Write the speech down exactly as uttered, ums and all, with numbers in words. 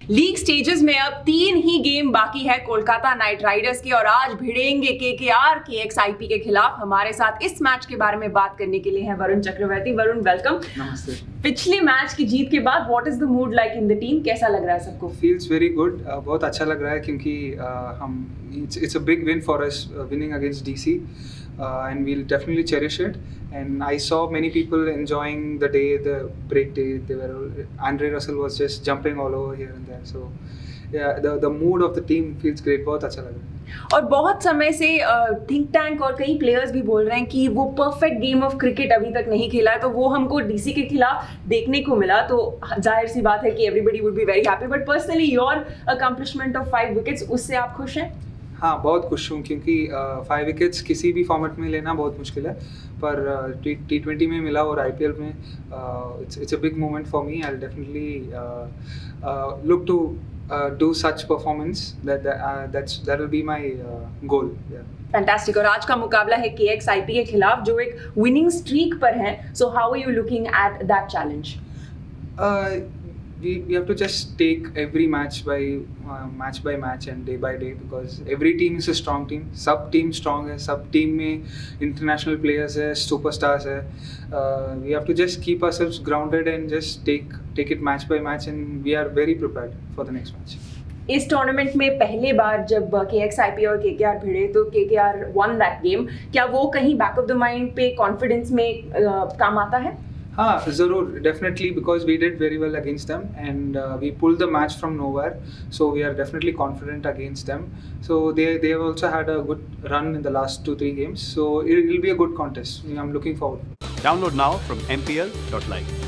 League stages में अब तीन ही गेम बाकी है कोलकाता नाइट राइडर्स के और आज भिड़ेंगे केकेआर केएक्सआईपी के खिलाफ। हमारे साथ इस मैच के बारे में बात करने के लिए हैं वरुण चक्रवर्ती। वरुण, वेलकम। नमस्ते। पिछले मैच की जीत के बाद what is the mood like in the team? कैसा लग रहा है सबको? फील्स वेरी गुड, बहुत अच्छा लग रहा है क्योंकि uh, हम it's it's a big win for us winning against DC and we will definitely cherish it. And I saw many people enjoying the day, the break day. They were Andre Russell was just jumping all over here and there. So yeah, the the mood of the team feels great. बहुत अच्छा लग रहा है। और बहुत समय से think tank और कई प्लेयर्स भी बोल रहे हैं कि वो परफेक्ट गेम ऑफ क्रिकेट अभी तक नहीं खेला है, तो वो हमको डीसी के खिलाफ देखने को मिला। तो जाहिर सी बात है कि everybody would be very happy, but personally your accomplishment of five wickets, उससे आप खुश हैं? हाँ, बहुत खुश हूँ क्योंकि फाइव विकेट्स किसी भी फॉर्मेट में लेना बहुत मुश्किल है, पर टी ट्वेंटी में मिला और आईपीएल में it's it's a big moment for me. I will definitely look to do such performance, that that's that will be my goal. Fantastic. और आज का मुकाबला है केएक्सआईपी के खिलाफ जो एक विनिंग स्ट्रीक पर है। So how are you looking at that challenge? We, we have to just take every match by uh, match by match and day by day, because every team is a strong team. सब team strong है, सब team में international players है, superstars है. Uh, we have to just keep ourselves grounded and just take take it match by match, and we are very prepared for the next match. इस tournament में पहले बार जब केएक्सआईपी और केकेआर भिड़े तो KKR one that game. क्या वो कहीं back of the mind पे कॉन्फिडेंस में uh, काम आता है? हाँ, ज़रूर, definitely, because we did very well against them and uh, we pulled the match from nowhere, so we are definitely confident against them. So they they have also had a good run in the last two three games, so it will be a good contest. I'm looking forward. Download now from M P L dot live.